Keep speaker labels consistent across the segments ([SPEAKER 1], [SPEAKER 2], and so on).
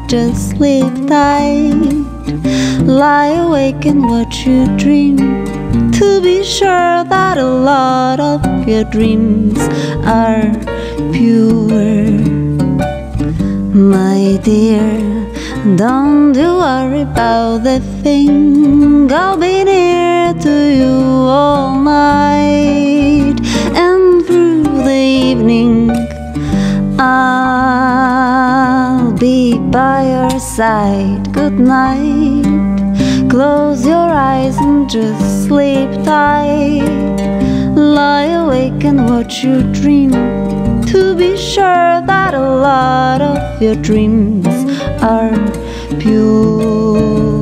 [SPEAKER 1] just sleep tight. Lie awake and watch you dream, to be sure that a lot of your dreams are pure. My dear, don't you worry about the thing. I'll be near to you all night, and through the evening I'll be by your side. Good night. Close your eyes and just sleep tight. Lie awake and watch you dream, to be sure that a lot of your dreams are pure.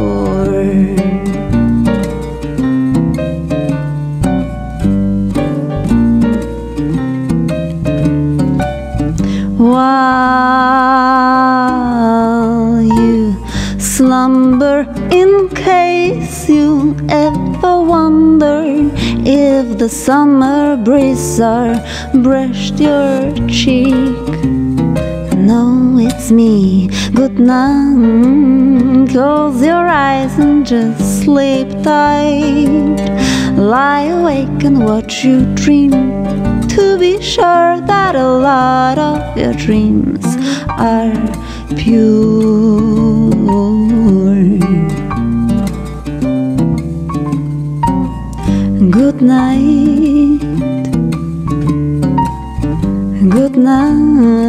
[SPEAKER 1] While you slumber, in case you ever wonder if the summer breeze brushed your cheek, no, it's me. Good night. Close your eyes and just sleep tight. Lie awake and watch you dream, to be sure that a lot of your dreams are pure. Good night. Good night.